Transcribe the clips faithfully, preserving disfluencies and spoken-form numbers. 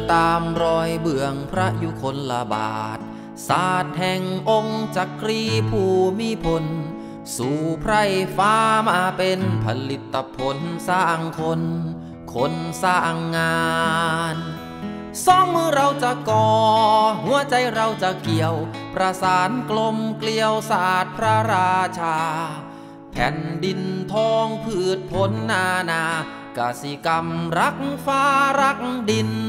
ตามรอยเบื้องพระยุคลบาทศาสตร์แห่งองค์จักรีภูมิพลสู่ไพร่ฟ้ามาเป็นผลิตผลสร้างคนคนสร้างงานสองมือเราจะก่อหัวใจเราจะเกี่ยวประสานกลมเกลียวศาสตร์พระราชาแผ่นดินทองพืชผลนานากสิกรรมรักฟ้ารักดิน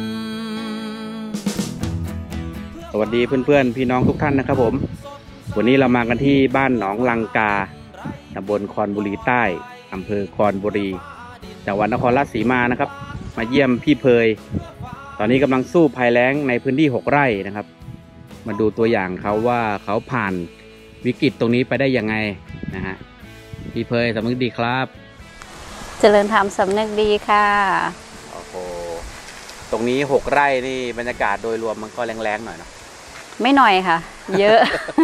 สวัสดีเพื่อนๆพี่น้องทุกท่านนะครับผมวันนี้เรามากันที่บ้านหนองลังกาตำบลคอนบุรีใต้อำเภอคอนบุรีจังหวัดนครราชสีมานะครับมาเยี่ยมพี่เพยตอนนี้กำลังสู้ภัยแล้งในพื้นที่หกไร่นะครับมาดูตัวอย่างเขาว่าเขาผ่านวิกฤตตรงนี้ไปได้ยังไงนะฮะพี่เพยสำนึกดีครับเจริญธรรมสำนึกดีค่ะโอ้โหตรงนี้หกไร่นี่บรรยากาศโดยรวมมันก็แรงๆหน่อยเนาะไม่หน่อยค่ะเยอะ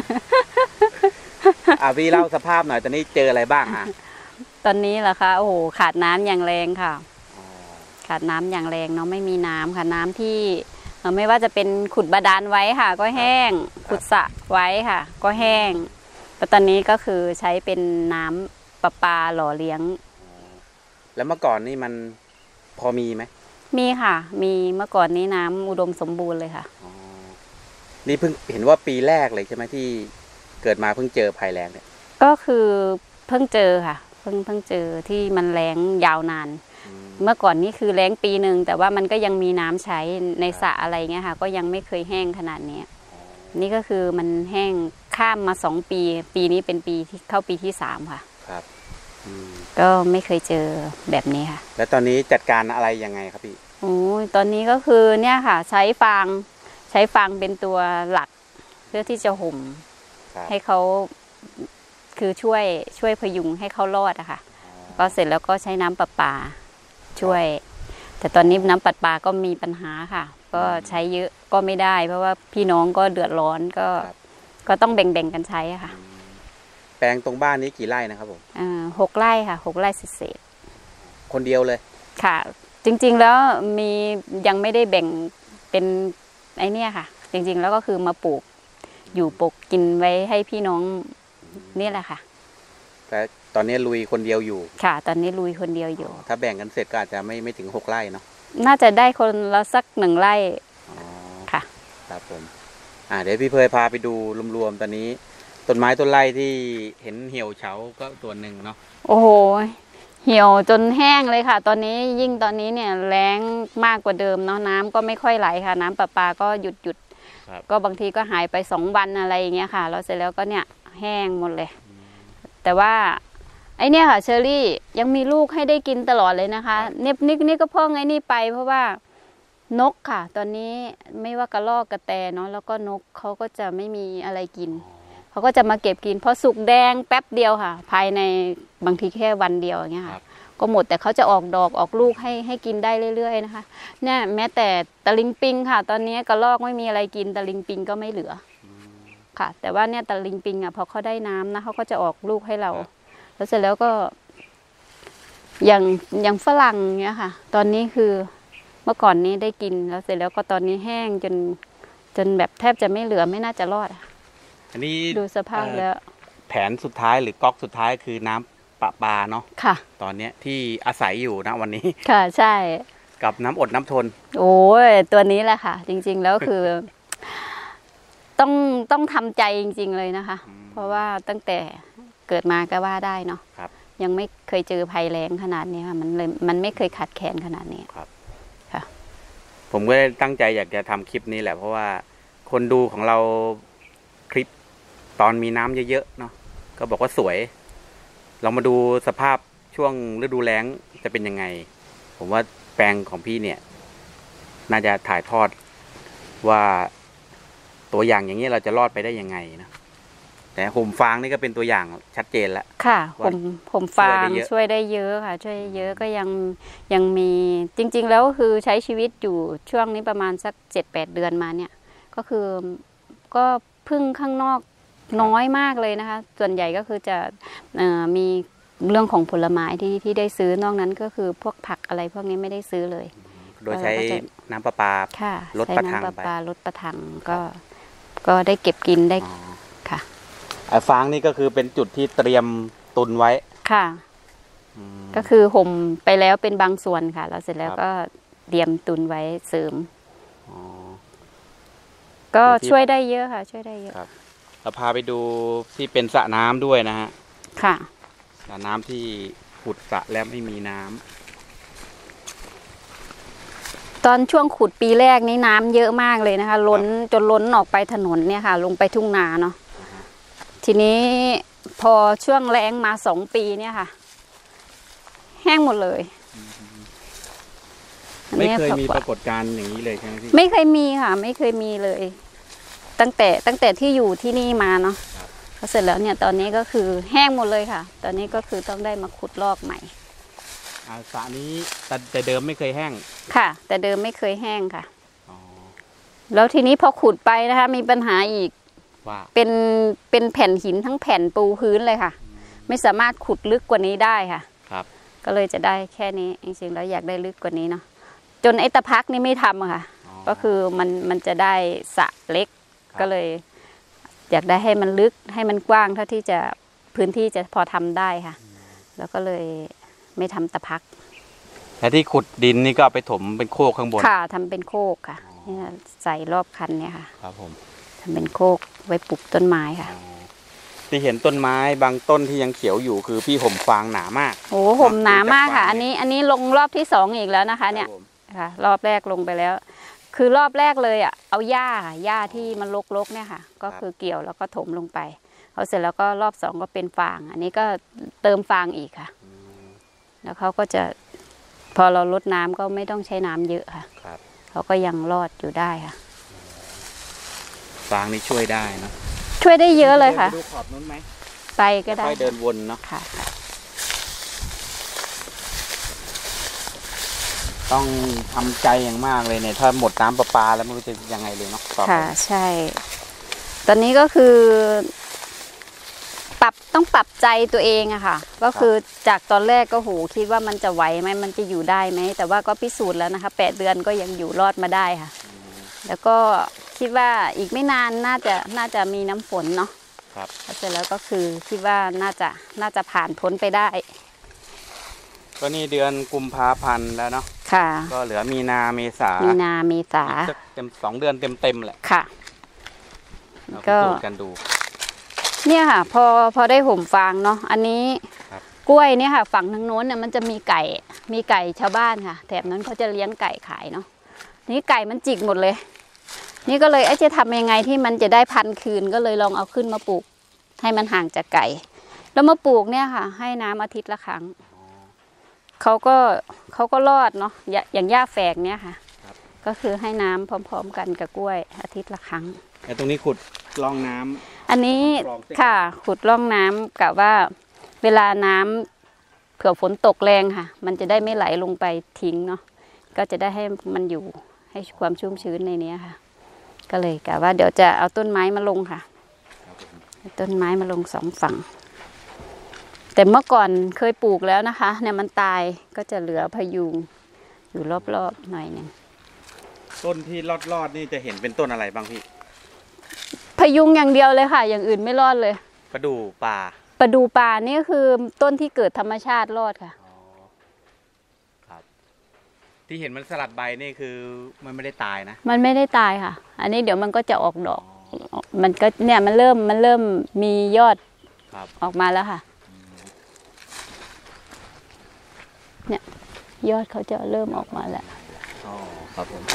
อ่ะพี่เล่าสภาพหน่อยตอนนี้เจออะไรบ้างอ่ะตอนนี้เหรอคะโอ้โหขาดน้ำอย่างแรงค่ะขาดน้ำอย่างแรงเนาะไม่มีน้ำค่ะน้ำที่ไม่ว่าจะเป็นขุดบาดาลไว้ค่ะก็แห้งขุดสระไว้ค่ะก็แห้งแต่ตอนนี้ก็คือใช้เป็นน้ำประปาหล่อเลี้ยงแล้วเมื่อก่อนนี่มันพอมีไหมมีค่ะมีเมื่อก่อนนี้น้ำอุดมสมบูรณ์เลยค่ะนี่เพิ่งเห็นว่าปีแรกเลยใช่ไหมที่เกิดมาเพิ่งเจอภัยแล้งเนี่ยก็คือเพิ่งเจอค่ะเพิ่งเพิ่งเจอที่มันแล้งยาวนานเมื่อก่อนนี่คือแล้งปีหนึ่งแต่ว่ามันก็ยังมีน้ำใช้ในสระอะไรเงี้ยค่ะก็ยังไม่เคยแห้งขนาดนี้นี่ก็คือมันแห้งข้ามมาสองปีปีนี้เป็นปีที่เข้าปีที่สามค่ะครับก็ไม่เคยเจอแบบนี้ค่ะแล้วตอนนี้จัดการอะไรยังไงครับพี่โอ้ยตอนนี้ก็คือเนี่ยค่ะใช้ฟางใช้ฟางเป็นตัวหลักเพื่อที่จะห่มให้เขาคือช่วยช่วยพยุงให้เขารอดอะค่ะก็เสร็จแล้วก็ใช้น้ำประปาช่วยแต่ตอนนี้น้ำประปาก็มีปัญหาค่ะก็ใช้เยอะก็ไม่ได้เพราะว่าพี่น้องก็เดือดร้อนก็ก็ต้องแบ่งๆกันใช้ค่ะแปลงตรงบ้านนี้กี่ไร่นะครับผมอ่าหกไร่ค่ะหกไร่เศษคนเดียวเลยค่ะจริงๆแล้วมียังไม่ได้แบ่งเป็นไอ้นี่ค่ะจริงๆแล้วก็คือมาปลูกอยู่ปลูกกินไว้ให้พี่น้องนี่แหละค่ะแต่ตอนนี้ลุยคนเดียวอยู่ค่ะตอนนี้ลุยคนเดียวอยู่ถ้าแบ่งกันเสร็จก็อาจจะไม่ไม่ถึงหกไร่เนาะน่าจะได้คนละสักหนึ่งไร่ค่ะครับผมอ่าเดี๋ยวพี่เพยพาไปดูรวมๆตอนนี้ต้นไม้ต้นไร่ที่เห็นเหี่ยวเฉาก็ตัวหนึ่งเนาะโอ้โหเหี่ยวจนแห้งเลยค่ะตอนนี้ยิ่งตอนนี้เนี่ยแล้งมากกว่าเดิมเนาะน้ำก็ไม่ค่อยไหลค่ะน้ำประปาก็หยุดหยุดก็บางทีก็หายไปสองวันอะไรอย่างเงี้ยค่ะแล้วเสร็จแล้วก็เนี่ยแห้งหมดเลยแต่ว่าไอเนี่ยค่ะเชอรี่ยังมีลูกให้ได้กินตลอดเลยนะคะเนบนิกนี่ก็เพิ่งไอ้นี่ไปเพราะว่านกค่ะตอนนี้ไม่ว่ากระรอกกระแตเนาะแล้วก็นกเขาก็จะไม่มีอะไรกินเขาก็จะมาเก็บกินพอสุกแดงแป๊บเดียวค่ะภายในบางทีแค่วันเดียวอย่างเงี้ยค่ะก็หมดแต่เขาจะออกดอกออกลูกให้ให้กินได้เรื่อยๆนะคะเนี่ยแม้แต่ตะลิงปิงค่ะตอนนี้กระรอกไม่มีอะไรกินตะลิงปิงก็ไม่เหลือค่ะแต่ว่าเนี่ยตะลิงปิงอ่ะพอเขาได้น้ำนะเขาก็จะออกลูกให้เราแล้วเสร็จแล้วก็อย่างอย่างฝรั่งเนี้ยค่ะตอนนี้คือเมื่อก่อนนี้ได้กินแล้วเสร็จแล้วก็ตอนนี้แห้งจนจนแบบแทบจะไม่เหลือไม่น่าจะรอดอันนี้ดูสภาพแล้วแผนสุดท้ายหรือก๊อกสุดท้ายคือน้ำประปาเนาะค่ะตอนนี้ที่อาศัยอยู่นะวันนี้ค่ะใช่กับน้ำอดน้ำทนโอ้ยตัวนี้แหละค่ะจริงๆแล้วคือ ต้องต้องทำใจจริงๆเลยนะคะเพราะว่าตั้งแต่เกิดมาก็ว่าได้เนาะยังไม่เคยเจอภัยแล้งขนาดนี้ค่ะมันเลยมันไม่เคยขาดแคลนขนาดนี้ครับค่ะผมก็ตั้งใจอยากจะทำคลิปนี้แหละเพราะว่าคนดูของเราคลิปตอนมีน้ำเยอะๆเนาะก็บอกว่าสวยเรามาดูสภาพช่วงฤดูแล้งจะเป็นยังไงผมว่าแปลงของพี่เนี่ยน่าจะถ่ายทอดว่าตัวอย่างอย่างนี้เราจะรอดไปได้ยังไงนะแต่ห่มฟางนี่ก็เป็นตัวอย่างชัดเจนแล้วค่ะผมผมฟางช่วยได้เยอะค่ะช่วยเยอะก็ยังยังมีจริงๆแล้วคือใช้ชีวิตอยู่ช่วงนี้ประมาณสักเจ็ดแปดเดือนมาเนี่ยก็คือก็พึ่งข้างนอกน้อยมากเลยนะคะส่วนใหญ่ก็คือจะมีเรื่องของผลไม้ที่ที่ได้ซื้อนอกนั้นก็คือพวกผักอะไรพวกนี้ไม่ได้ซื้อเลยโดยใช้น้ำประปาค่ะลดประทังใช้น้ำประไปปาลดประทังก็ก็ได้เก็บกินได้ค่ะไอ้ฟางนี่ก็คือเป็นจุดที่เตรียมตุนไว้ค่ะก็คือห่มไปแล้วเป็นบางส่วนค่ะแล้วเสร็จแล้วก็เตรียมตุนไว้เสริมก็ช่วยได้เยอะค่ะช่วยได้เยอะเราพาไปดูที่เป็นสระน้ำด้วยนะฮะค่ะสระน้ำที่ขุดสระแล้วไม่มีน้ำตอนช่วงขุดปีแรกนี้น้ำเยอะมากเลยนะคะล้นจนล้นออกไปถนนเนี่ยค่ะลงไปทุ่งนาเนาะทีนี้พอช่วงแล้งมาสองปีเนี่ยค่ะแห้งหมดเลยไม่เคยมีปรากฏการณ์อย่างนี้เลยใช่ไหมพี่ไม่เคยมีค่ะไม่เคยมีเลย ตั้งแต่ตั้งแต่ที่อยู่ที่นี่มาเนาะพอเสร็จแล้วเนี่ยตอนนี้ก็คือแห้งหมดเลยค่ะตอนนี้ก็คือต้องได้มาขุดลอกใหม่สระนี้แต่เดิมไม่เคยแห้งค่ะแต่เดิมไม่เคยแห้งค่ะแล้วทีนี้พอขุดไปนะคะมีปัญหาอีกว่าเป็นเป็นแผ่นหินทั้งแผ่นปูพื้นเลยค่ะไม่สามารถขุดลึกกว่านี้ได้ค่ะครับก็เลยจะได้แค่นี้จริงๆแล้วอยากได้ลึกกว่านี้เนาะจนไอ้ตะพักนี่ไม่ทำค่ะก็คือมันมันจะได้สระเล็กก็เลยอยากได้ให้มันลึกให้มันกว้างเท่าที่จะพื้นที่จะพอทำได้ค่ะแล้วก็เลยไม่ทำตะพักแต่ที่ขุดดินนี่ก็ไปถมเป็นโคกข้างบนค่ะทำเป็นโคกค่ะนี่ใส่รอบคันเนี่ยค่ะครับผมทำเป็นโคกไว้ปลูกต้นไม้ค่ะที่เห็นต้นไม้บางต้นที่ยังเขียวอยู่คือพี่ห่มฟางหนามากโอ้ห่มหนามากค่ะอันนี้อันนี้ลงรอบที่สองอีกแล้วนะคะเนี่ยค่ะรอบแรกลงไปแล้วคือรอบแรกเลยอ่ะเอาหญ้าหญ้าที่มันรกๆเนี่ยค่ะก็คือเกี่ยวแล้วก็ถมลงไปพอเสร็จแล้วก็รอบสองก็เป็นฟางอันนี้ก็เติมฟางอีกค่ะแล้วเขาก็จะพอเราลดน้ำก็ไม่ต้องใช้น้ำเยอะค่ะเขาก็ยังรอดอยู่ได้ค่ะฟางนี่ช่วยได้นะช่วยได้เยอะเลยค่ะดูขอบนู้นไหมไปก็ได้ค่อยเดินวนเนาะค่ะต้องทำใจอย่างมากเลยเนี่ยถ้าหมดน้ำประปาแล้วมันจะยังไงเลยเนาะค่ะใช่ตอนนี้ก็คือปรับต้องปรับใจตัวเองอะค่ะก็คือจากตอนแรกก็โหคิดว่ามันจะไหวไหมมันจะอยู่ได้ไหมแต่ว่าก็พิสูจน์แล้วนะคะแปดเดือนก็ยังอยู่รอดมาได้ค่ะแล้วก็คิดว่าอีกไม่นานน่าจะน่าจะมีน้ำฝนเนาะครับเสร็จแล้วก็คือคิดว่าน่าจะน่าจะผ่านพ้นไปได้ก็นี่เดือนกุมภาพันธ์แล้วเนาะค่ะก็เหลือมีนาเมษามีนาเมษาเต็มสองเดือนเต็มเต็มแหละค่ะก็กันดูเนี่ยค่ะพอพอได้ห่มฟางเนาะอันนี้กล้วยเนี่ยค่ะฝั่งทางโน้นเนี่ยมันจะมีไก่มีไก่ชาวบ้านค่ะแถบนั้นเขาจะเลี้ยงไก่ขายเนาะนี่ไก่มันจิกหมดเลยนี่ก็เลยไอ้จะทำยังไงที่มันจะได้พันคืนก็เลยลองเอาขึ้นมาปลูกให้มันห่างจากไก่แล้วมาปลูกเนี่ยค่ะให้น้ำอาทิตย์ละครั้งเขาก็เขาก็รอดเนาะอย่างหญ้าแฝกเนี่ยค่ะก็คือให้น้ำพร้อมๆกันกับกล้วยอาทิตย์ละครั้งแต่ตรงนี้ขุดร่องน้ำอันนี้ค่ะขุดร่องน้ำกับว่าเวลาน้ำเผื่อฝนตกแรงค่ะมันจะได้ไม่ไหลลงไปทิ้งเนาะก็จะได้ให้มันอยู่ให้ความชุ่มชื้นในนี้ค่ะก็เลยกะว่าเดี๋ยวจะเอาต้นไม้มาลงค่ะต้นไม้มาลงสองฝั่งแต่เมื่อก่อนเคยปลูกแล้วนะคะเนี่ยมันตายก็จะเหลือพยุงอยู่รอบๆหน่อยหนึ่งต้นที่รอดๆนี่จะเห็นเป็นต้นอะไรบ้างพี่พยุงอย่างเดียวเลยค่ะอย่างอื่นไม่รอดเลยประดู่ป่าประดู่ป่านี่คือต้นที่เกิดธรรมชาติรอดค่ะครับที่เห็นมันสลัดใบนี่คือมันไม่ได้ตายนะมันไม่ได้ตายค่ะอันนี้เดี๋ยวมันก็จะออกดอกมันก็เนี่ยมันเริ่มมันเริ่มมียอดออกมาแล้วค่ะเนี่ยยอดเขาจะเริ่มออกมาแล้วอ๋อครับผม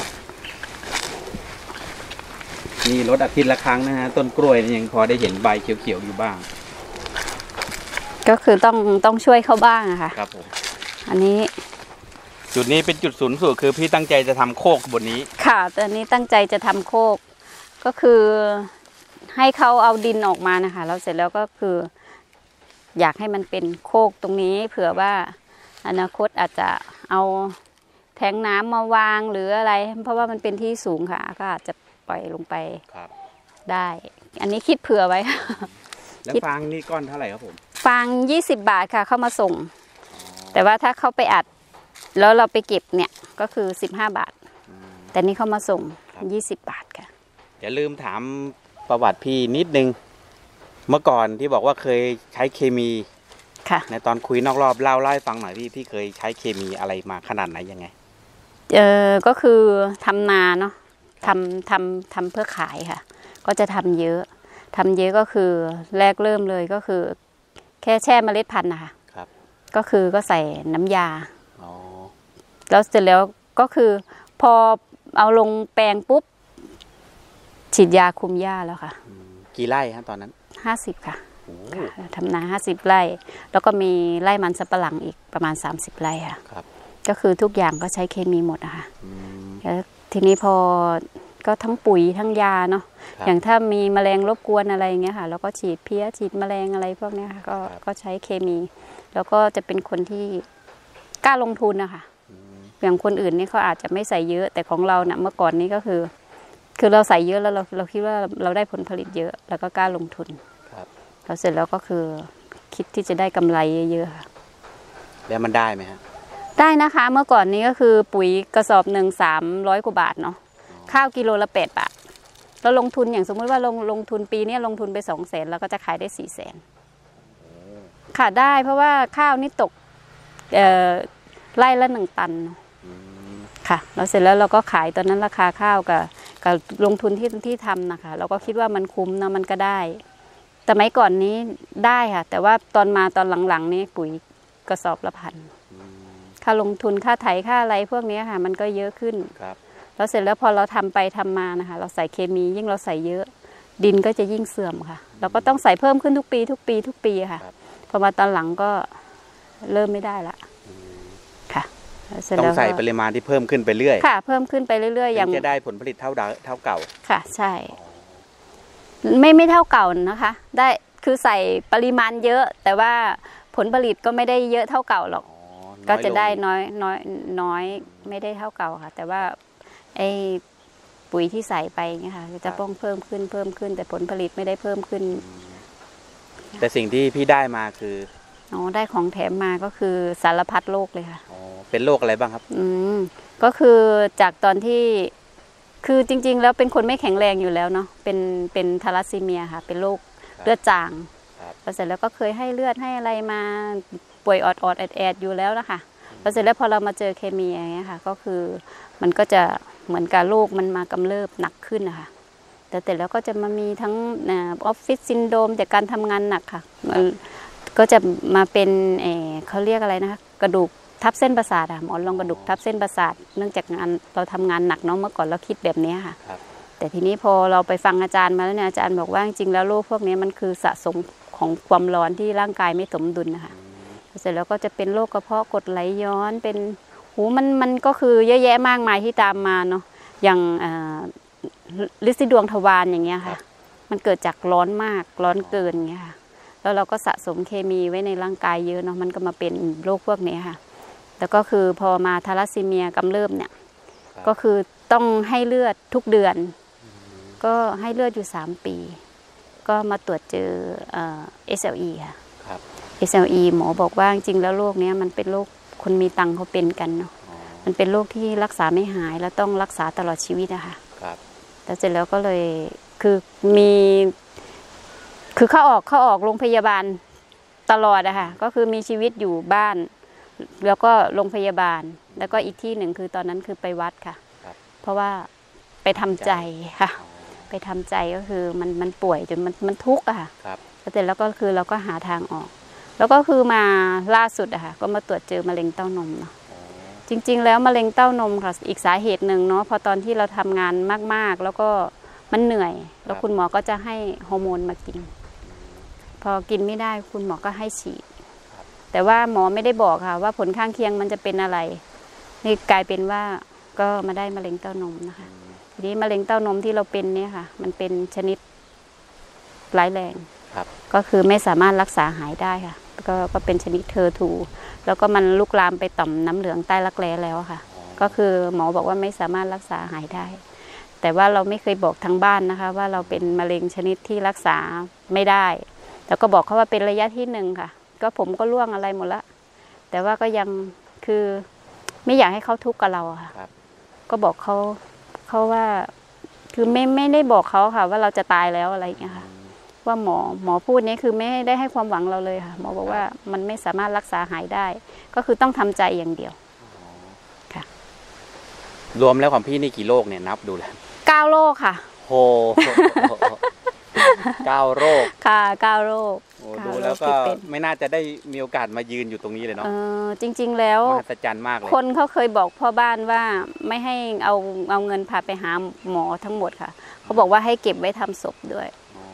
นี่ลดอาทิตย์ละครั้งนะฮะต้นกล้วยยังพอได้เห็นใบเขียวๆอยู่บ้างก็คือต้องต้องช่วยเขาบ้างอะค่ะครับผมอันนี้จุดนี้เป็นจุดศูนย์สูตรคือพี่ตั้งใจจะทำโคกบนนี้ค่ะตอนนี้ตั้งใจจะทำโคกก็คือให้เขาเอาดินออกมานะคะแล้วเสร็จแล้วก็คืออยากให้มันเป็นโคกตรงนี้เผื่อว่าอนาคตอาจจะเอาแทงน้ำมาวางหรืออะไรเพราะว่ามันเป็นที่สูงค่ะก็อาจจะปล่อยลงไปได้อันนี้คิดเผื่อไว้แล้วฟางนี่ก้อนเท่าไหร่ครับผมฟางยี่สิบบาทค่ะเข้ามาส่งแต่ว่าถ้าเขาไปอัดแล้วเราไปเก็บเนี่ยก็คือสิบห้าบาทแต่นี่เขามาส่งยี่สิบบาทค่ะอย่าลืมถามประวัติพี่นิดนึงเมื่อก่อนที่บอกว่าเคยใช้เคมีค่ะในตอนคุยนอกรอบเล่าเล่าให้ฟังหน่อยพี่พี่เคยใช้เคมีอะไรมาขนาดไหนยังไงเออก็คือทำนาเนาะทำทำทำเพื่อขายค่ะก็จะทำเยอะทำเยอะก็คือแรกเริ่มเลยก็คือแค่แช่เมล็ดพันธุ์นะคะครับก็คือก็ใส่น้ำยาอ๋อแล้วเสร็จแล้วก็คือพอเอาลงแปลงปุ๊บฉีดยาคุมหญ้าแล้วค่ะกี่ไร่ฮะตอนนั้นห้าสิบค่ะทำนาห้าสิบไร่แล้วก็มีไร่มันสำปะหลังอีกประมาณสามสิบไร่ค่ะครับก็คือทุกอย่างก็ใช้เคมีหมดนะคะแล้วทีนี้พอก็ทั้งปุ๋ยทั้งยาเนาะอย่างถ้ามีแมลงรบกวนอะไรอย่างเงี้ยค่ะแล้วก็ฉีดเพี้ยฉีดแมลงอะไรพวกนี้ค่ะก็ก็ใช้เคมีแล้วก็จะเป็นคนที่กล้าลงทุนนะคะอย่างคนอื่นนี่เขาอาจจะไม่ใส่เยอะแต่ของเราเนี่ยเมื่อก่อนนี้ก็คือคือเราใส่เยอะแล้วเราเราคิดว่าเราได้ผลผลิตเยอะแล้วก็กล้าลงทุนเราเสร็จแล้วก็คือคิดที่จะได้กำไรเยอะๆค่ะแล้วมันได้ไหมฮะได้นะคะเมื่อก่อนนี้ก็คือปุ๋ยกระสอบหนึ่งสามร้อยกว่าบาทเนาะข้าวกิโลละแปดบาทเราลงทุนอย่างสมมติว่าลงลงทุนปีนี้ลงทุนไปสองแสนแล้วก็จะขายได้สี่แสนค่ะได้เพราะว่าข้าวนี่ตกเอ่อไร่ละหนึ่งตันค่ะเราเสร็จแล้วเราก็ขายตอนนั้นราคาข้าวกับกับลงทุนที่ที่ทำนะคะเราก็คิดว่ามันคุ้มนะมันก็ได้แต่สมัยก่อนนี้ได้ค่ะแต่ว่าตอนมาตอนหลังๆนี้ปุ๋ยกระสอบละพันค่าลงทุนค่าไถค่าอะไรพวกนี้ค่ะมันก็เยอะขึ้นครับแล้วเสร็จแล้วพอเราทำไปทำมานะคะเราใส่เคมียิ่งเราใส่เยอะดินก็จะยิ่งเสื่อมค่ะเราก็ต้องใส่เพิ่มขึ้นทุกปีทุกปีทุกปีค่ะพอมาตอนหลังก็เริ่มไม่ได้ละค่ะต้องใส่ปริมาณที่เพิ่มขึ้นไปเรื่อยค่ะเพิ่มขึ้นไปเรื่อยๆอย่างจะได้ผลผลิตเท่าเท่าเก่าค่ะใช่ไม่ไม่เท่าเก่านะคะได้คือใส่ปริมาณเยอะแต่ว่าผลผลิตก็ไม่ได้เยอะเท่าเก่าหรอกก็จะได้น้อยน้อยน้อยไม่ได้เท่าเก่าค่ะแต่ว่าไอ้ปุ๋ยที่ใส่ไปเงี้ยค่ะจะต้องเพิ่มขึ้นเพิ่มขึ้นแต่ผลผลิตไม่ได้เพิ่มขึ้นแต่สิ่งที่พี่ได้มาคืออ๋อได้ของแถมมาก็คือสารพัดโรคเลยค่ะอ๋อเป็นโรคอะไรบ้างครับอืมก็คือจากตอนที่คือจริงๆแล้วเป็นคนไม่แข็งแรงอยู่แล้วเนาะเป็นเป็นทาลัสซีเมียค่ะเป็นโรคเลือดจางแล้วเสร็จแล้วก็เคยให้เลือดให้อะไรมาป่วยออดออดแอดแอดอยู่แล้วนะคะแล้วเสร็จแล้วพอเรามาเจอเคมีอย่างเงี้ยค่ะก็คือมันก็จะเหมือนกับโรคมันมากำเริบหนักขึ้นนะคะแต่แต่แล้วก็จะมามีทั้งออฟฟิศซินโดรมจากการทำงานหนักค่ะก็จะมาเป็นเออเขาเรียกอะไรนะคะกระดูกทับเส้นประสาทอะหมอนรองกระดูกทับเส้นประสาทเนื่องจากงานเราทำงานหนักเนาะเมื่อก่อนเราคิดแบบนี้ค่ะแต่ทีนี้พอเราไปฟังอาจารย์มาแล้วเนี่ยอาจารย์บอกว่าจริงๆแล้วโรคพวกนี้มันคือสะสมของความร้อนที่ร่างกายไม่สมดุลนะคะเสร็จแล้วก็จะเป็นโรคกระเพาะกรดไหลย้อนเป็นหูมันมันก็คือเยอะแยะมากมายที่ตามมาเนาะอย่างลิซิดวงทวารอย่างเงี้ยค่ะมันเกิดจากร้อนมากร้อนเกินเงี้ยค่ะแล้วเราก็สะสมเคมีไว้ในร่างกายเยอะเนาะมันก็มาเป็นโรคพวกนี้ค่ะแล้วก็คือพอมาทาลัสซีเมียกำเริบเนี่ยก็คือต้องให้เลือดทุกเดือนก็ให้เลือดอยู่สามปีก็มาตรวจเจอเอส แอล อี ค่ะ เอส แอล อี หมอบอกว่าจริงแล้วโรคนี้มันเป็นโรคคนมีตังเขาเป็นกันเนาะมันเป็นโรคที่รักษาไม่หายแล้วต้องรักษาตลอดชีวิตอะค่ะแล้วเสร็จแล้วก็เลยคือมีคือเข้าออกเข้าออกโรงพยาบาลตลอดอะค่ะก็คือมีชีวิตอยู่บ้านแล้วก็โรงพยาบาลแล้วก็อีกที่หนึ่งคือตอนนั้นคือไปวัดค่ะเพราะว่าไปทำใจค่ะไปทำใจก็คือมันมันป่วยจนมันมันทุกข์อะค่ะแล้วเสร็จแล้วก็คือเราก็หาทางออกแล้วก็คือมาล่าสุดอะค่ะก็มาตรวจเจอมะเร็งเต้านมเนาะจริงๆแล้วมะเร็งเต้านมค่ะอีกสาเหตุหนึ่งเนาะพอตอนที่เราทำงานมากๆแล้วก็มันเหนื่อยแล้วคุณหมอก็จะให้ฮอร์โมนมากินพอกินไม่ได้คุณหมอก็ให้ฉีดแต่ว่าหมอไม่ได้บอกค่ะว่าผลข้างเคียงมันจะเป็นอะไรนี่กลายเป็นว่าก็มาได้มะเร็งเต้านมนะคะทีนี้มะเร็งเต้านมที่เราเป็นเนี่ยค่ะมันเป็นชนิดร้ายแรงก็คือไม่สามารถรักษาหายได้ค่ะก็ก็เป็นชนิดเทอร์ทูแล้วก็มันลุกลามไปต่อมน้ำเหลืองใต้รักแร้แล้วค่ะก็คือหมอบอกว่าไม่สามารถรักษาหายได้แต่ว่าเราไม่เคยบอกทางบ้านนะคะว่าเราเป็นมะเร็งชนิดที่รักษาไม่ได้แล้วก็บอกเขาว่าเป็นระยะที่หนึ่งค่ะก็ผมก็ล่วงอะไรหมดละแต่ว่าก็ยังคือไม่อยากให้เขาทุกข์กับเราค่ะก็บอกเขาเขาว่าคือไม่ไม่ได้บอกเขาค่ะว่าเราจะตายแล้วอะไรอย่างเงี้ยค่ะว่าหมอหมอพูดนี้คือไม่ได้ให้ความหวังเราเลยค่ะหมอบอกว่ามันไม่สามารถรักษาหายได้ก็คือต้องทำใจอย่างเดียวค่ะรวมแล้วของพี่นี่กี่โรคเนี่ยนับดูแล้วเก้าโรคค่ะโหเก้าโรคค่ะเก้าโรคดูแล้วก็ไม่น่าจะได้มีโอกาสมายืนอยู่ตรงนี้เลยเนาะจริงๆแล้วมหัศจรรย์มากเลยคนเขาเคยบอกพ่อบ้านว่าไม่ให้เอาเอาเงินพาไปหาหมอทั้งหมดค่ะเขาบอกว่าให้เก็บไว้ทำศพด้วย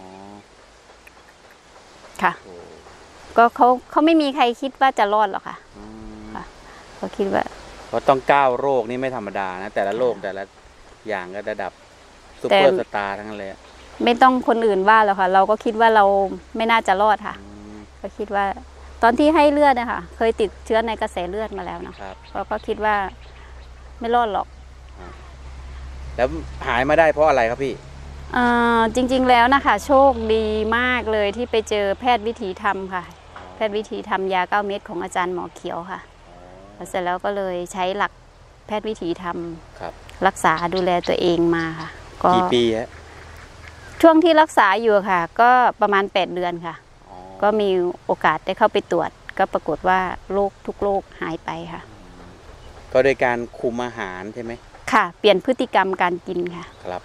ค่ะก็เขาเขาไม่มีใครคิดว่าจะรอดหรอกค่ะค่ะเขาคิดว่าเพราะต้องเก้าโรคนี่ไม่ธรรมดานะแต่ละโรคแต่ละอย่างก็ระดับซุปเปอร์สตาร์ทั้งนั้นเลยไม่ต้องคนอื่นว่าหรอกค่ะเราก็คิดว่าเราไม่น่าจะรอดค่ะก็คิดว่าตอนที่ให้เลือดนะคะเคยติดเชื้อในกระแสเลือดมาแล้วเนาะเราก็คิดว่าไม่รอดหรอกแล้วหายมาได้เพราะอะไรครับพี่จริงๆแล้วนะคะโชคดีมากเลยที่ไปเจอแพทย์วิถีธรรมค่ะแพทย์วิถีธรรมยาเก้าเม็ดของอาจารย์หมอเขียวค่ะเสร็จแล้วก็เลยใช้หลักแพทย์วิถีธรรมรักษาดูแลตัวเองมาค่ะกี่ปีฮะช่วงที่รักษาอยู่ค่ะก็ประมาณแปดเดือนค่ะก็มีโอกาสได้เข้าไปตรวจก็ปรากฏว่าโรคทุกโรคหายไปค่ะก็โดยการคุมอาหารใช่ไหมค่ะเปลี่ยนพฤติกรรมการกินค่ะครับ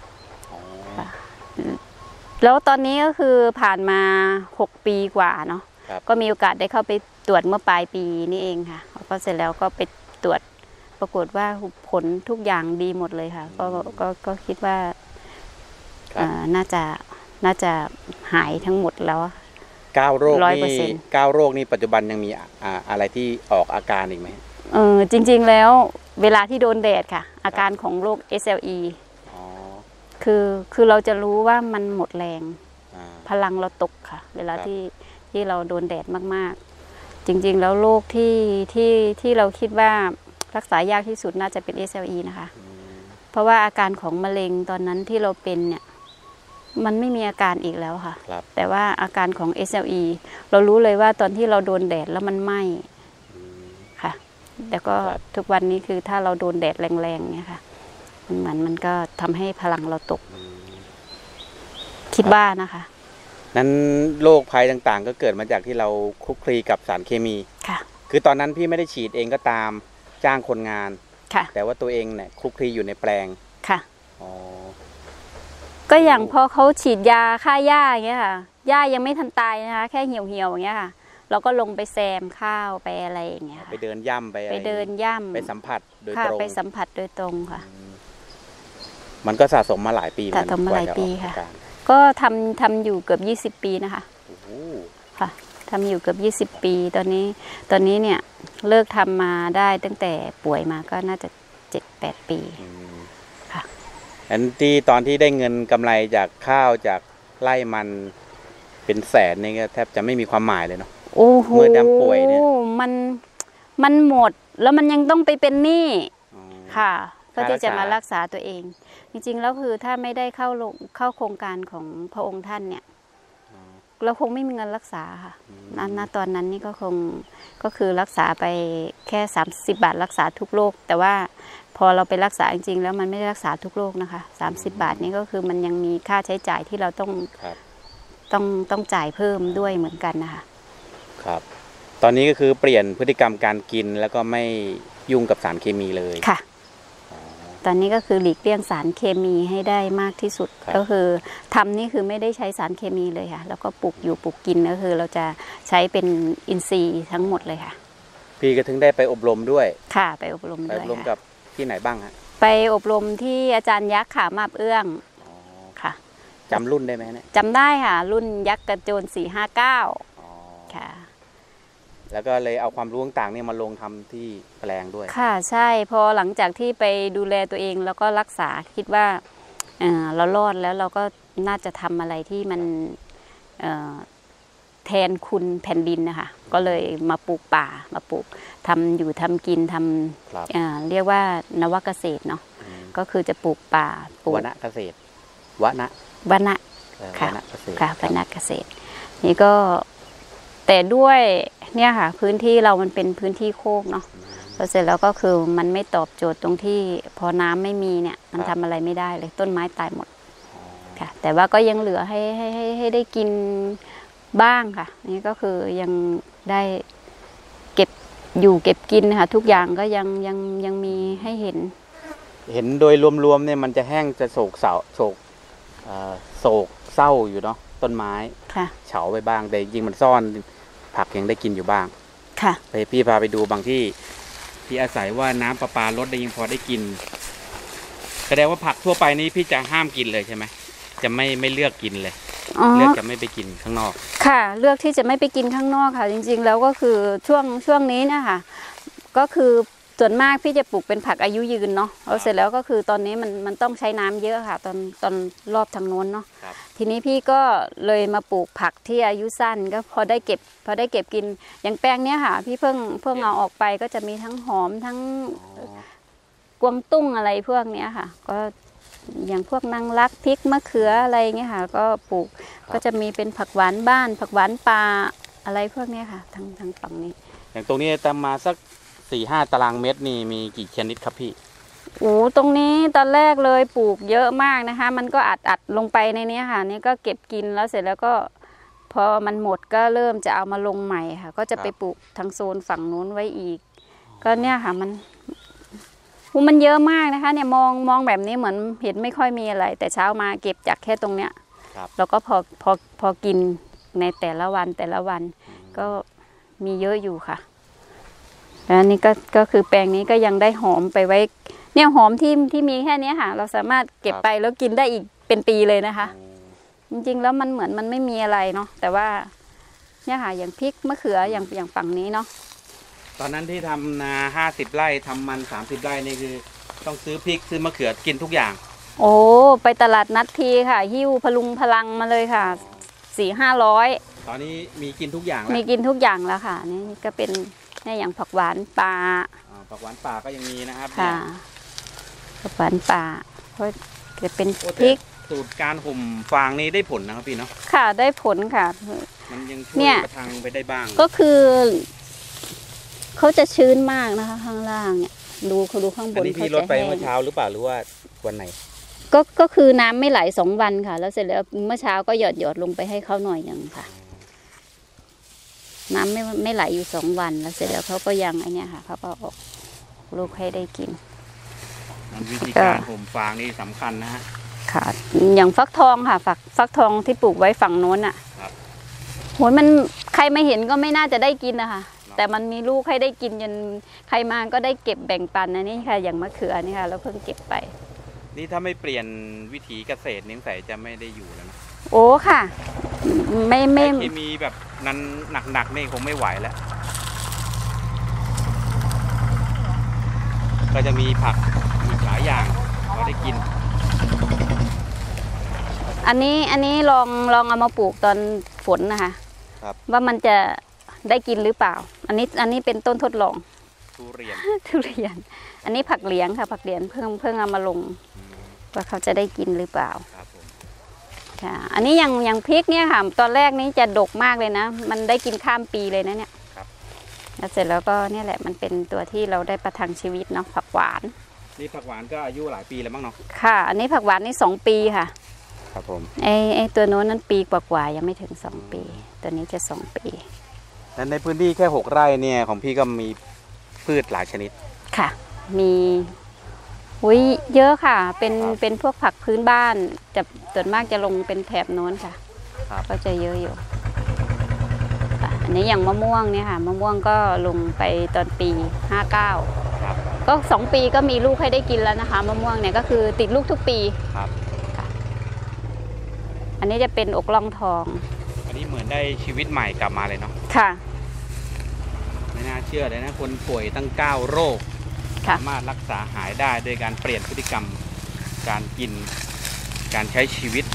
แล้วตอนนี้ก็คือผ่านมาหกปีกว่าเนาะก็มีโอกาสได้เข้าไปตรวจเมื่อปลายปีนี่เองค่ะก็เสร็จแล้วก็ไปตรวจปรากฏว่าผลทุกอย่างดีหมดเลยค่ะก็ก็ก็คิดว่าน่าจะน่าจะหายทั้งหมดแล้วเก้าโรคนี่เก้าโรคนี่ปัจจุบันยังมีอะไรที่ออกอาการอีกไหมเออจริงๆแล้วเวลาที่โดนแดดค่ะอาการของโรค เอส แอล อี คือคือเราจะรู้ว่ามันหมดแรงพลังเราตกค่ะเวลาที่ที่เราโดนแดดมากๆจริงๆแล้วโรคที่ที่ที่เราคิดว่ารักษายากที่สุดน่าจะเป็น เอส แอล อี นะคะเพราะว่าอาการของมะเร็งตอนนั้นที่เราเป็นเนี่ยมันไม่มีอาการอีกแล้วค่ะแต่ว่าอาการของ เอส แอล อี เรารู้เลยว่าตอนที่เราโดนแดดแล้วมันไหม้ค่ะแต่ก็ทุกวันนี้คือถ้าเราโดนแดดแรงๆเนี่ยค่ะมันเหมือนมันก็ทำให้พลังเราตกคิดว่านะคะนั้นโรคภัยต่างๆก็เกิดมาจากที่เราคลุกคลีกับสารเคมีค่ะคือตอนนั้นพี่ไม่ได้ฉีดเองก็ตามจ้างคนงานค่ะแต่ว่าตัวเองเนี่ยคลุกคลีอยู่ในแปลงค่ะอ๋อก็อย่างพอเขาฉีดยาฆ่าหญ้าอย่างเงี้ยค่ะหญ้ายังไม่ทันตายนะคะแค่เหี่ยวเหี่ยวอย่างเงี้ยค่ะเราก็ลงไปแซมข้าวไปอะไรอย่างเงี้ยไปเดินย่ำไปไปเดินย่ำไปสัมผัสโดยตรงไปสัมผัสโดยตรงค่ะมันก็สะสมมาหลายปีสะสมมาหลายปีค่ะก็ทำทำอยู่เกือบยี่สิบปีนะคะค่ะทำอยู่เกือบยี่สิบปีตอนนี้ตอนนี้เนี่ยเลิกทำมาได้ตั้งแต่ป่วยมาก็น่าจะเจ็ดแปดปีค่ะอันที่ตอนที่ได้เงินกำไรจากข้าวจากไร่มันเป็นแสนนี่ก็แทบจะไม่มีความหมายเลยเนาะโอ้โหเมื่อดำป่วยเนี่ยมันมันหมดแล้วมันยังต้องไปเป็นหนี้ค่ะเพื่อที่จะมารักษาตัวเองจริงๆแล้วคือถ้าไม่ได้เข้าเข้าโครงการของพระองค์ท่านเนี่ยเราคงไม่มีเงินรักษาค่ะณตอนนั้นนี่ก็คงก็คือรักษาไปแค่สามสิบบาทรักษาทุกโรคแต่ว่าพอเราไปรักษาจริงๆแล้วมันไม่ได้รักษาทุกโรคนะคะสามสิบบาทนี้ก็คือมันยังมีค่าใช้จ่ายที่เราต้องต้องต้องจ่ายเพิ่มด้วยเหมือนกันนะคะครับตอนนี้ก็คือเปลี่ยนพฤติกรรมการกินแล้วก็ไม่ยุ่งกับสารเคมีเลยค่ะตอนนี้ก็คือหลีกเลี่ยงสารเคมีให้ได้มากที่สุดก็คือทำนี่คือไม่ได้ใช้สารเคมีเลยค่ะแล้วก็ปลูกอยู่ปลูกกินก็คือเราจะใช้เป็นอินทรีย์ทั้งหมดเลยค่ะพี่ก็ถึงได้ไปอบรมด้วยค่ะไปอบรมด้วยไปอบรมกับที่ไหนบ้างฮะไปอบรมที่อาจารย์ยักษ์ขามาบเอื้องค่ะจำรุ่นได้ไหมเนี่ยจำได้ค่ะรุ่นยักษ์กระโจนสี่ห้าเก้าค่ะแล้วก็เลยเอาความรู้ต่างๆนี่มาลงทำที่แปลงด้วยค่ะใช่พอหลังจากที่ไปดูแลตัวเองแล้วก็รักษาคิดว่าเออเรารอดแล้วเราก็น่าจะทำอะไรที่มันเอ่อแทนคุณแผ่นดินนะคะก็เลยมาปลูกป่ามาปลูกทำอยู่ทำกินทำเอ่อเรียกว่านวเกษตรเนาะก็คือจะปลูกป่าปลูกวณเกษตรวณวณค่ะค่ะวณเกษตรนี่ก็แต่ด้วยเนี่ยค่ะพื้นที่เรามันเป็นพื้นที่โคกเนาะแล้วเสร็จแล้วก็คือมันไม่ตอบโจทย์ตรงที่พอน้ำไม่มีเนี่ยมันทำอะไรไม่ได้เลยต้นไม้ตายหมดค่ะแต่ว่าก็ยังเหลือให้ให้ให้ให้ได้กินบ้างค่ะนี่ก็คือยังได้เก็บอยู่เก็บกินค่ะทุกอย่างก็ยังยังยังมีให้เห็นเห็นโดยรวมๆเนี่ยมันจะแห้งจะโศกเศร้าโศกโศกเศร้าอยู่เนาะต้นไม้เฉาไปบ้างแต่จริงมันซ่อนผักยังได้กินอยู่บ้างค่ะไปพี่พาไปดูบางที่ที่อาศัยว่าน้ำประปาลดได้ยังพอได้กินแสดงว่าผักทั่วไปนี้พี่จะห้ามกินเลยใช่ไหมจะไม่ไม่เลือกกินเลยเลือกจะไม่ไปกินข้างนอกค่ะเลือกที่จะไม่ไปกินข้างนอกค่ะจริงๆแล้วก็คือช่วงช่วงนี้นะคะก็คือส่วนมากพี่จะปลูกเป็นผักอายุยืนเนาะแล้วเสร็จแล้วก็คือตอนนี้มันมันต้องใช้น้ำเยอะค่ะตอนตอนรอบทางโน้นเนาะทีนี้พี่ก็เลยมาปลูกผักที่อายุสั้นก็พอได้เก็บพอได้เก็บกินอย่างแปลงเนี้ยค่ะพี่เพิ่งเพิ่งเอาออกไปก็จะมีทั้งหอมทั้งกวางตุ้งอะไรพวกเนี้ยค่ะก็อย่างพวกนางรักพริกมะเขืออะไรเงี้ยค่ะก็ปลูกก็จะมีเป็นผักหวานบ้านผักหวานป่าอะไรพวกเนี้ยค่ะทางทางฝั่งนี้อย่างตรงนี้ตามมาสักสี่ห้าตารางเมตรนี่มีกี่ชนิดครับพี่โอ้ตรงนี้ตอนแรกเลยปลูกเยอะมากนะคะมันก็อัดอัดลงไปในนี้ค่ะนี่ก็เก็บกินแล้วเสร็จแล้วก็พอมันหมดก็เริ่มจะเอามาลงใหม่ค่ะก็จะไปปลูกทางโซนฝั่งนู้นไว้อีกก็เนี่ยค่ะมันมันเยอะมากนะคะเนี่ยมองมองแบบนี้เหมือนเห็นไม่ค่อยมีอะไรแต่เช้ามาเก็บจากแค่ตรงเนี้ยแล้วก็พอพอพอกินในแต่ละวันแต่ละวันก็มีเยอะอยู่ค่ะแล้วนี่ก็ก็คือแปลงนี้ก็ยังได้หอมไปไว้เนี่ยหอมที่ที่มีแค่นี้ค่ะเราสามารถเก็บไปแล้วกินได้อีกเป็นปีเลยนะคะจริงๆแล้วมันเหมือนมันไม่มีอะไรเนาะแต่ว่าเนี่ยค่ะอย่างพริกมะเขืออย่างอย่างฝั่งนี้เนาะตอนนั้นที่ทำนาห้าสิบไร่ทำมันสามสิบไร่นี่คือต้องซื้อพริกซื้อมะเขือกินทุกอย่างโอ้ไปตลาดนัดทีค่ะหิ้วพลุงพลังมาเลยค่ะสี่ห้าร้อยตอนนี้มีกินทุกอย่างแล้วมีกินทุกอย่างแล้วค่ะนี่ก็เป็นเนี่ยอย่างผักหวานป่าผักหวานป่าก็ยังมีนะครับค่ะผักหวานป่าก็จะเป็นพริกสูตรการห่มฟางนี้ได้ผลนะครับพี่เนาะค่ะได้ผลค่ะมันยังช่วยประทังไปได้บ้างก็คือเขาจะชื้นมากนะคะข้างล่างเนี่ยดูเขาดูข้างบนอันนี้พี่ลดไปเมื่อเช้าหรือเปล่าหรือว่าวันไหนก็ก็คือน้ำไม่ไหลสองวันค่ะแล้วเสร็จแล้วเมื่อเช้าก็หยอดหยอดลงไปให้เขาหน่อยอย่างค่ะน้ำไม่ไม่ไหลอยู่สองวันแล้วเสร็จแล้วเขาก็ยังไอเนี้ยค่ะเขาก็ออกลูกให้ได้กินวิธีการห่มฟางนี่สำคัญนะฮะค่ะอย่างฟักทองค่ะฝักฟักทองที่ปลูกไว้ฝั่งโน้นอ่ะโหมันใครไม่เห็นก็ไม่น่าจะได้กินนะคะแต่มันมีลูกให้ได้กินจนใครมาก็ได้เก็บแบ่งปันนะนี่ค่ะอย่างมะเขือนี่ค่ะแล้วเพิ่งเก็บไปนี่ถ้าไม่เปลี่ยนวิถีเกษตรนิ้งใสจะไม่ได้อยู่แล้วนะโอ้ค่ะไม่ไม่เคมีแบบนั้นหนักๆนี่คงไม่ไหวแล้วก็จะมีผักอีกหลายอย่างเราได้กินอันนี้อันนี้ลองลองเอามาปลูกตอนฝนนะคะว่ามันจะได้กินหรือเปล่าอันนี้อันนี้เป็นต้นทดลองทุเรียนทุเรียนอันนี้ผักเหลียงค่ะผักเหลียงเพิ่งเพิ่งเอามาลงว่าเขาจะได้กินหรือเปล่าค่ะอันนี้อย่างอย่างพริกเนี่ยค่ะตอนแรกนี้จะดกมากเลยนะมันได้กินข้ามปีเลยนะเนี่ยแล้วเสร็จแล้วก็เนี่ยแหละมันเป็นตัวที่เราได้ประทังชีวิตเนาะผักหวานนี่ผักหวานก็อายุหลายปีแล้วมั้งเนาะค่ะอันนี้ผักหวานนี่สองปีค่ะครับผมไอไอตัวโน้นนั้นปีกว่าๆยังไม่ถึงสองปีตัวนี้จะสองปีและในพื้นที่แค่หกไร่เนี่ยของพี่ก็มีพืชหลายชนิดค่ะมีอุ้ยเยอะค่ะเป็นเป็นพวกผักพื้นบ้านจะส่วนมากจะลงเป็นแถบโน้นค่ะก็จะเยอะอยู่อันนี้อย่างมะม่วงเนี่ยค่ะมะม่วงก็ลงไปตอนปีห้าเก้าก็สองปีก็มีลูกให้ได้กินแล้วนะคะมะม่วงเนี่ยก็คือติดลูกทุกปีครับอันนี้จะเป็นอกล่องทองอันนี้เหมือนได้ชีวิตใหม่กลับมาเลยเนาะค่ะไม่น่าเชื่อเลยนะคนป่วยตั้งเก้าโรคสามารถรักษาหายได้โดยการเปลี่ยนพฤติกรรมการกินการใช้ชีวิต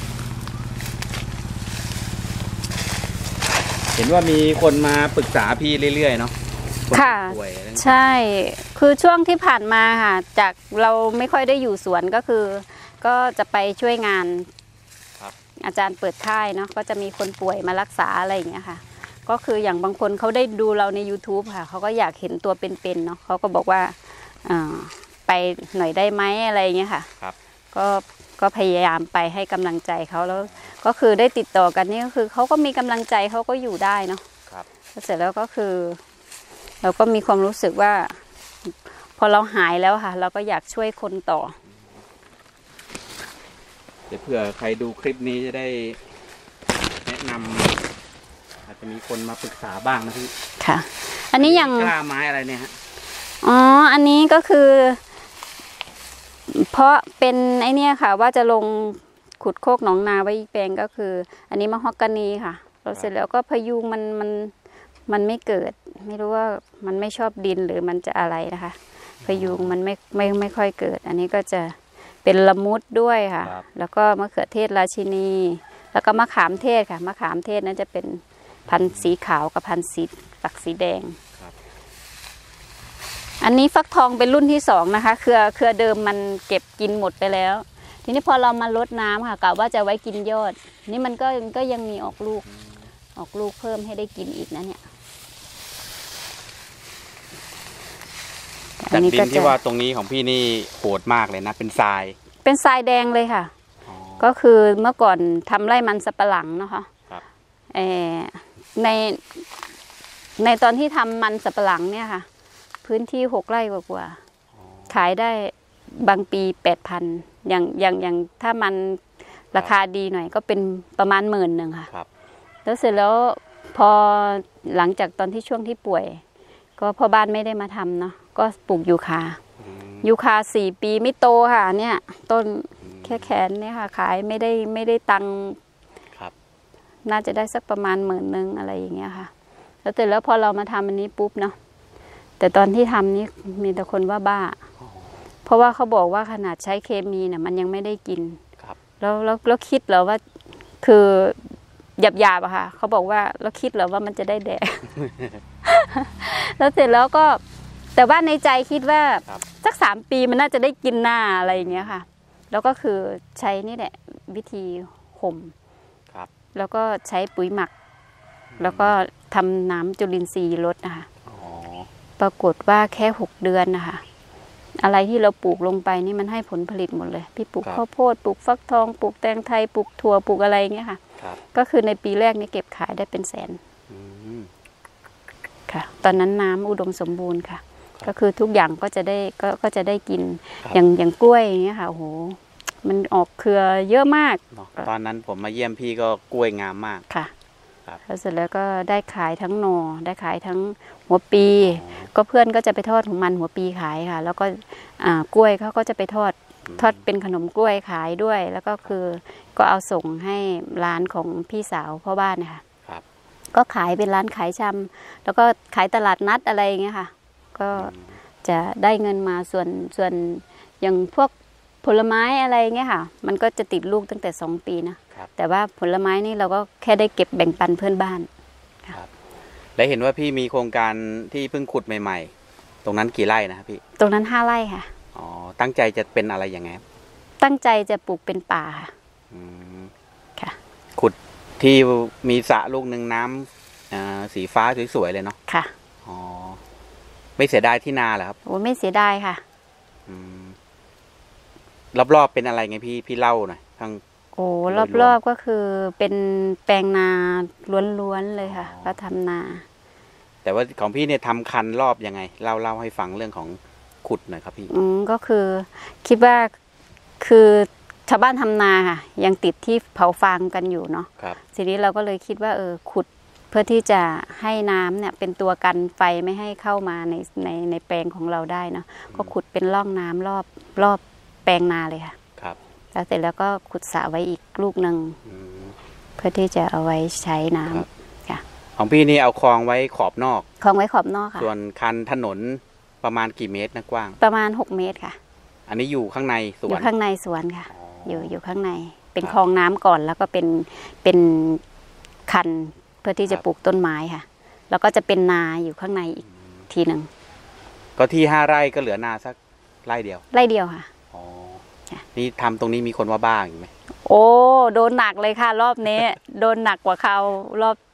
เห็นว่ามีคนมาปรึกษาพี่เรื่อยๆเนาะค่ะใช่คือช่วงที่ผ่านมาค่ะจากเราไม่ค่อยได้อยู่สวนก็คือก็จะไปช่วยงานอาจารย์เปิดค่ายเนาะก็จะมีคนป่วยมารักษาอะไรอย่างเงี้ยค่ะก็คืออย่างบางคนเขาได้ดูเราใน ยูทูบ ค่ะเขาก็อยากเห็นตัวเป็นๆเนาะเขาก็บอกว่าไปหน่อยได้ไหมอะไรเงี้ยค่ะครับก็ก็พยายามไปให้กำลังใจเขาแล้วก็คือได้ติดต่อกันนี่ก็คือเขาก็มีกำลังใจเขาก็อยู่ได้เนาะครับเสร็จแล้วก็คือเราก็มีความรู้สึกว่าพอเราหายแล้วค่ะเราก็อยากช่วยคนต่อเดี๋ยวเผื่อใครดูคลิปนี้จะได้แนะนำอาจจะมีคนมาปรึกษาบ้างนะพี่ค่ะอันนี้ยังกล้าไม้อะไรเนี่ยฮะอ๋ออันนี้ก็คือเพราะเป็นไอเนี้ยค่ะว่าจะลงขุดโคกหนองนาไว้อีกแปลงก็คืออันนี้มะฮอกกานีค่ะเราเสร็จแล้วก็พยุงมันมันมันไม่เกิดไม่รู้ว่ามันไม่ชอบดินหรือมันจะอะไรนะคะพยุงมันไม่ไม่ไม่ค่อยเกิดอันนี้ก็จะเป็นละมุดด้วยค่ะแล้วก็มะเขือเทศราชินีแล้วก็มะขามเทศค่ะมะขามเทศนั้นจะเป็นพันธุ์สีขาวกับพันธุ์สีฝักสีแดงอันนี้ฟักทองเป็นรุ่นที่สองนะคะเครือเครือเดิมมันเก็บกินหมดไปแล้วทีนี้พอเรามาลดน้ำค่ะกะว่าจะไว้กินยอดนี่มันก็ก็ยังมีออกลูกออกลูกเพิ่มให้ได้กินอีกนะเนี่ยจากดินที่ว่าตรงนี้ของพี่นี่โหดมากเลยนะเป็นทรายเป็นทรายแดงเลยค่ะก็คือเมื่อก่อนทำไร่มันสับปะหลังนะคะในในตอนที่ทำมันสับปะหลังเนี่ยค่ะพื้นที่หกไร่กว่าๆขายได้บางปีแปดพันอย่างอย่างอย่างถ้ามันราคาดีหน่อยก็เป็นประมาณหมื่นหนึ่งค่ะแล้วเสร็จแล้วพอหลังจากตอนที่ช่วงที่ป่วยก็พ่อบ้านไม่ได้มาทำเนาะก็ปลูกยูคายูคาสี่ปีไม่โตค่ะเนี่ยต้นแค่แขนเนี่ยค่ะขายไม่ได้ไม่ได้ตังค์น่าจะได้สักประมาณหมื่นหนึ่งอะไรอย่างเงี้ยค่ะแล้วเสร็จแล้วพอเรามาทำอันนี้ปุ๊บเนาะแต่ตอนที่ทำนี่มีแต่คนว่าบ้าเพราะว่าเขาบอกว่าขนาดใช้เคมีเนี่ยมันยังไม่ได้กินแล้วแล้วแล้วคิดเหรอว่าคือหยาบๆอะค่ะเขาบอกว่าแล้วคิดเหรอว่ามันจะได้แดก แล้วเสร็จแล้วก็แต่ว่าในใจคิดว่าสักสามปีมันน่าจะได้กินหน้าอะไรอย่างเงี้ยค่ะแล้วก็คือใช้นี่แหละวิธีห่มแล้วก็ใช้ปุ๋ยหมักแล้วก็ทำน้ำจุลินทรีย์ลดนะคะปรากฏว่าแค่หกเดือนนะคะอะไรที่เราปลูกลงไปนี่มันให้ผลผลิตหมดเลยพี่ปลูกข้าวโพดปลูกฟักทองปลูกแตงไทยปลูกถั่วปลูกอะไรเงี้ยค่ะก็คือในปีแรกนี่เก็บขายได้เป็นแสนค่ะตอนนั้นน้ำอุดมสมบูรณ์ค่ะก็คือทุกอย่างก็จะได้ก็ก็จะได้กินอย่างอย่างกล้วยอย่างเงี้ยค่ะโอ้โหมันออกเครือเยอะมากตอนนั้นผมมาเยี่ยมพี่ก็กล้วยงามมากค่ะแล้วเสร็จแล้วก็ได้ขายทั้งหน่อได้ขายทั้งหัวปีก็เพื่อนก็จะไปทอดของมันหัวปีขายค่ะแล้วก็กล้วยเขาก็จะไปทอดทอดเป็นขนมกล้วยขายด้วยแล้วก็คือก็เอาส่งให้ร้านของพี่สาวพ่อบ้านนะคะก็ขายเป็นร้านขายชำแล้วก็ขายตลาดนัดอะไรอย่างเงี้ยค่ะก็จะได้เงินมาส่วนส่วนอย่างพวกผลไม้อะไรเงี้ยค่ะมันก็จะติดลูกตั้งแต่สองปีนะแต่ว่าผลไม้นี่เราก็แค่ได้เก็บแบ่งปันเพื่อนบ้านครับและเห็นว่าพี่มีโครงการที่เพิ่งขุดใหม่ๆตรงนั้นกี่ไร่นะครับพี่ตรงนั้นห้าไร่ค่ะอ๋อตั้งใจจะเป็นอะไรอย่างไงตั้งใจจะปลูกเป็นป่าค่ะอืมค่ะขุดที่มีสระลูกหนึ่งน้ำสีฟ้าสวยๆเลยเนาะค่ะอ๋อไม่เสียดายที่นาเหรอครับโอ้ไม่เสียดายค่ะอืมรอบๆเป็นอะไรไงพี่พี่เล่าหน่อยทั้งโอ้รอบๆก็คือเป็นแปลงนาล้วนๆเลยค่ะก็ทำนาแต่ว่าของพี่เนี่ยทำคันรอบยังไงเล่าเล่าให้ฟังเรื่องของขุดหน่อยครับพี่อืมก็คือคิดว่าคือชาวบ้านทำนาค่ะยังติดที่เผาฟางกันอยู่เนาะครับทีนี้เราก็เลยคิดว่าเออขุดเพื่อที่จะให้น้ำเนี่ยเป็นตัวกันไฟไม่ให้เข้ามาในในในแปลงของเราได้เนาะก็ขุดเป็นร่องน้ำรอบรอบแปลงนาเลยค่ะครับแล้วเสร็จแล้วก็ขุดสระไว้อีกลูกหนึ่งเพื่อที่จะเอาไว้ใช้น้ำค่ะของพี่นี่เอาคลองไว้ขอบนอกคลองไว้ขอบนอกค่ะส่วนคันถนนประมาณกี่เมตรนะกว้างประมาณหกเมตรค่ะอันนี้อยู่ข้างในสวนอยู่ข้างในสวนค่ะอยู่อยู่ข้างในเป็นคลองน้ำก่อนแล้วก็เป็นเป็นคันเพื่อที่จะปลูกต้นไม้ค่ะแล้วก็จะเป็นนาอยู่ข้างในอีกทีหนึ่งก็ที่ห้าไร่ก็เหลือนาสักไร่เดียวไร่เดียวค่ะอ๋อนี่ทำตรงนี้มีคนว่าบ้าอยู่ไหมโอ้โดนหนักเลยค่ะรอบนี้โดนหนักกว่าเขารอบ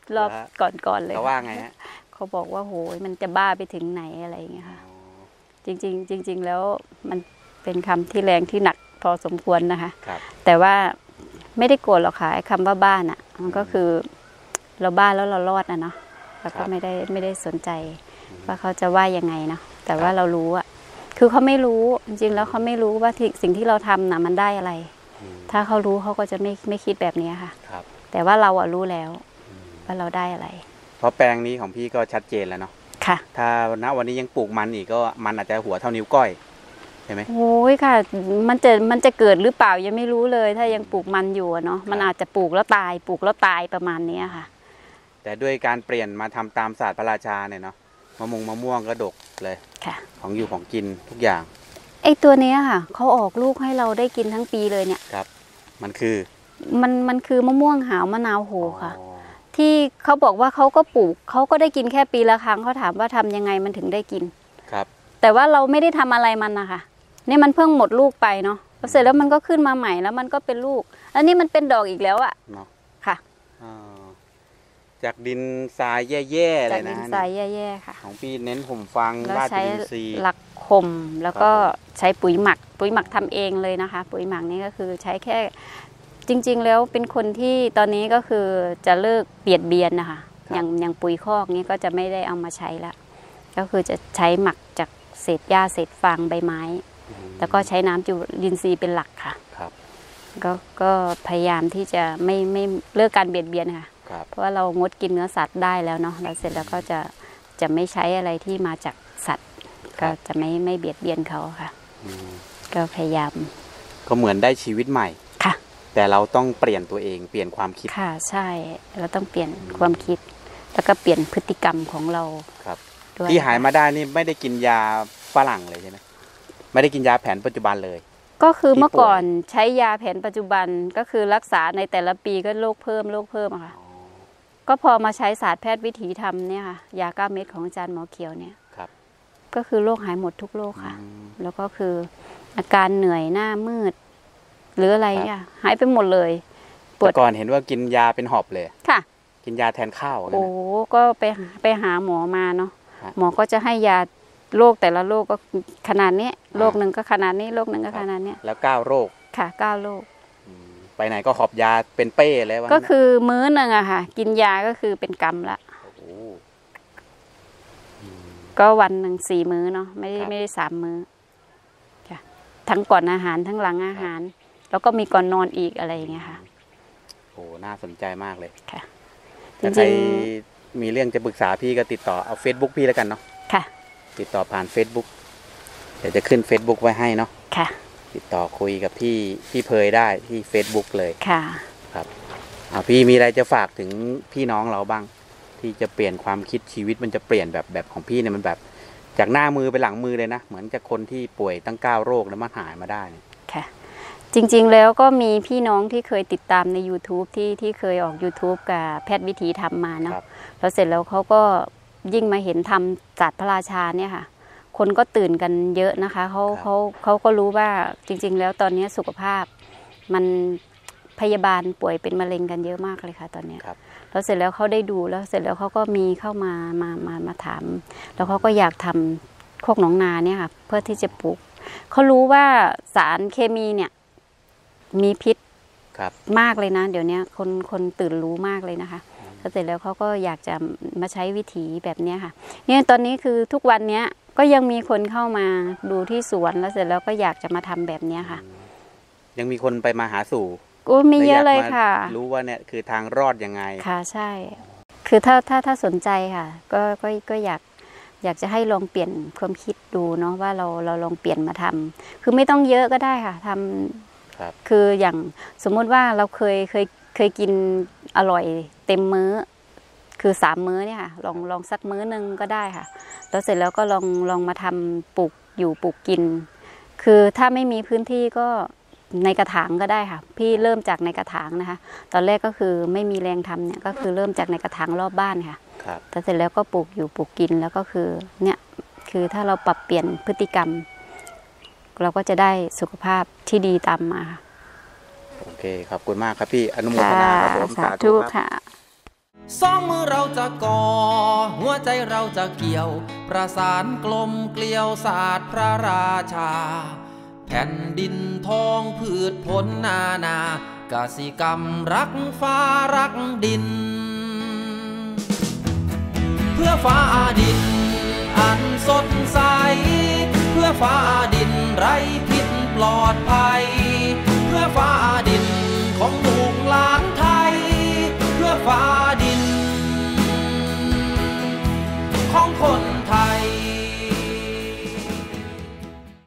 รอบก่อนๆเลยเขาว่าไงฮะเขาบอกว่าโหยมันจะบ้าไปถึงไหนอะไรอย่างเงี้ยค่ะจริงๆจริงๆแล้วมันเป็นคำที่แรงที่หนักพอสมควรนะคะแต่ว่าไม่ได้โกรธหรอกค่ะไอ้คำว่าบ้านอ่ะมันก็คือเราบ้าแล้วเรารอดนะเนาะเราก็ไม่ได้ไม่ได้สนใจว่าเขาจะว่ายังไงเนาะแต่ว่าเรารู้อ่ะคือเขาไม่รู้จริงๆแล้วเขาไม่รู้ว่าสิ่งที่เราทำน่ะมันได้อะไรถ้าเขารู้เขาก็จะไม่ไม่คิดแบบนี้ค่ะแต่ว่าเราอ่ะรู้แล้วว่าเราได้อะไรเพราะแปลงนี้ของพี่ก็ชัดเจนแล้วเนาะค่ะถ้าณวันนี้ยังปลูกมันอีกก็มันอาจจะหัวเท่านิ้วก้อยใช่ไหมโอ้ยค่ะมันจะมันจะเกิดหรือเปล่ายังไม่รู้เลยถ้ายังปลูกมันอยู่เนาะมันอาจจะปลูกแล้วตายปลูกแล้วตายประมาณนี้ค่ะแต่ด้วยการเปลี่ยนมาทำตามศาสตร์พระราชาเนี่ยเนาะมะม่วงมะม่วงก็ดกเลยค่ะของอยู่ของกินทุกอย่างไอ้ตัวนี้ค่ะเขาออกลูกให้เราได้กินทั้งปีเลยเนี่ยครับมันคือมันมันคือมะม่วงหาวมะนาวโหค่ะที่เขาบอกว่าเขาก็ปลูกเขาก็ได้กินแค่ปีละครั้งเขาถามว่าทำยังไงมันถึงได้กินครับแต่ว่าเราไม่ได้ทำอะไรมันนะคะนี่มันเพิ่งหมดลูกไปเนาะเสร็จแล้วมันก็ขึ้นมาใหม่แล้วมันก็เป็นลูกอันนี้มันเป็นดอกอีกแล้วอะเนาะค่ะจากดินทรายแย่ๆเลยนะจากดินทรายแย่ๆค่ะของพี่เน้นห่มฟางราดจุลินทรีย์หลักข่มแล้วก็ใช้ปุ๋ยหมักปุ๋ยหมักทำเองเลยนะคะปุ๋ยหมักนี่ก็คือใช้แค่จริงๆแล้วเป็นคนที่ตอนนี้ก็คือจะเลิกเบียดเบียนนะคะอย่างอย่างปุ๋ยคอกนี้ก็จะไม่ได้เอามาใช้ละก็คือจะใช้หมักจากเศษหญ้าเศษฟางใบไม้แล้วก็ใช้น้ำจุลินทรีย์เป็นหลักค่ะก็ก็พยายามที่จะไม่ไม่เลิกการเบียดเบียนค่ะเพราะว่าเรางดกินเนื้อสัตว์ได้แล้วเนาะแล้วเสร็จแล้วก็จะจะไม่ใช้อะไรที่มาจากสัตว์ก็จะไม่ไม่เบียดเบียนเขาค่ะก็พยายามก็เหมือนได้ชีวิตใหม่ค่ะแต่เราต้องเปลี่ยนตัวเองเปลี่ยนความคิดค่ะใช่เราต้องเปลี่ยนความคิดแล้วก็เปลี่ยนพฤติกรรมของเราครับที่หายมาได้นี่ไม่ได้กินยาฝรั่งเลยใช่ไหมไม่ได้กินยาแผนปัจจุบันเลยก็คือเมื่อก่อนใช้ยาแผนปัจจุบันก็คือรักษาในแต่ละปีก็โรคเพิ่มโรคเพิ่มอะค่ะก็พอมาใช้ศาสตร์แพทย์วิถีธรรมเนี่ยค่ะยาเก้าเม็ดของอาจารย์หมอเขียวเนี่ยก็คือโรคหายหมดทุกโรคค่ะแล้วก็คืออาการเหนื่อยหน้ามืดหรืออะไรเนี่ยหายไปหมดเลยปวดก่อนเห็นว่ากินยาเป็นหอบเลยค่ะกินยาแทนข้าวโอ้ก็ไปไปหาหมอมาเนาะหมอก็จะให้ยาโรคแต่ละโรคก็ขนาดนี้โรคหนึ่งก็ขนาดนี้โรคหนึ่งก็ขนาดนี้แล้วเก้าโรคค่ะเก้าโรคไปไหนก็หอบยาเป็นเป้เลยก็คือมื้อหนึ่งอะค่ะกินยาก็คือเป็นกรรมละก็วันหนึ่งสี่มื้อเนาะไม่ได้ไม่ได้สามมื้อค่ะทั้งก่อนอาหารทั้งหลังอาหารแล้วก็มีก่อนนอนอีกอะไรอย่างเงี้ยค่ะโอ้น่าสนใจมากเลยค่ะจริงๆมีเรื่องจะปรึกษาพี่ก็ติดต่อเอา Facebook พี่แล้วกันเนาะค่ะติดต่อผ่าน Facebook เดี๋ยวจะขึ้น Facebook ไว้ให้เนาะค่ะติดต่อคุยกับพี่พี่เพยได้ที่ Facebook เลยค่ะครับอ่าพี่มีอะไรจะฝากถึงพี่น้องเราบ้างที่จะเปลี่ยนความคิดชีวิตมันจะเปลี่ยนแบบแบบของพี่เนี่ยมันแบบจากหน้ามือไปหลังมือเลยนะเหมือนจากคนที่ป่วยตั้งเก้าโรคแล้วมันหายมาได้ค่ะจริงๆแล้วก็มีพี่น้องที่เคยติดตามใน YouTube ที่ที่เคยออก YouTube กับแพทย์วิถีธรรมมาเนาะแล้วเสร็จแล้วเขาก็ยิ่งมาเห็นธรรมศาสตร์พระราชาเนี่ยค่ะคนก็ตื่นกันเยอะนะคะเขาเขาเขาก็รู้ว่าจริงๆแล้วตอนนี้สุขภาพมันพยาบาลป่วยเป็นมะเร็งกันเยอะมากเลยค่ะตอนนี้แล้วเสร็จแล้วเขาได้ดูแล้วเสร็จแล้วเขาก็มีเข้ามามามามาถามแล้วเขาก็อยากทำโคกหนองนาเนี่ยค่ะเพื่อที่จะปลูกเขารู้ว่าสารเคมีเนี่ยมีพิษมากเลยนะเดี๋ยวนี้คนคนตื่นรู้มากเลยนะคะแล้วเสร็จแล้วเขาก็อยากจะมาใช้วิถีแบบนี้ค่ะเนี่ยตอนนี้คือทุกวันนี้ก็ยังมีคนเข้ามาดูที่สวนแล้วเสร็จแล้วก็อยากจะมาทำแบบนี้ค่ะยังมีคนไปมาหาสู่ก็มีเยอะเลยค่ะรู้ว่าเนี่ยคือทางรอดยังไงค่ะใช่คือถ้าถ้าถ้าสนใจค่ะก็ก็ก็อยากอยากจะให้ลองเปลี่ยนความคิดดูเนาะว่าเราเราลองเปลี่ยนมาทำคือไม่ต้องเยอะก็ได้ค่ะทำครับคืออย่างสมมุติว่าเราเคยเคยเคยกินอร่อยเต็มมื้อคือสามมื้อเนี่ยค่ะลองลองสักมื้อนึงก็ได้ค่ะแล้วเสร็จแล้วก็ลองลองมาทำปลูกอยู่ปลูกกินคือถ้าไม่มีพื้นที่ก็ในกระถางก็ได้ค่ะพี่เริ่มจากในกระถางนะคะตอนแรกก็คือไม่มีแรงทำเนี่ยก็คือเริ่มจากในกระถางรอบบ้านค่ะแต่เสร็จแล้วก็ปลูกอยู่ปลูกกินแล้วก็คือเนี่ยคือถ้าเราปรับเปลี่ยนพฤติกรรมเราก็จะได้สุขภาพที่ดีตามมาโอเคขอบคุณมากครับพี่อนุโมทนาครับผมสาธุค่ะสองมือเราจะก่อหัวใจเราจะเกี่ยวประสานกลมเกลียวศาสตร์พระราชาแผ่นดินทองพืชผลนานากสิกรรมรักฟ้ารักดินเพื่อฟ้าดินอันสดใสเพื่อฟ้าดินไร้พิษปลอดภั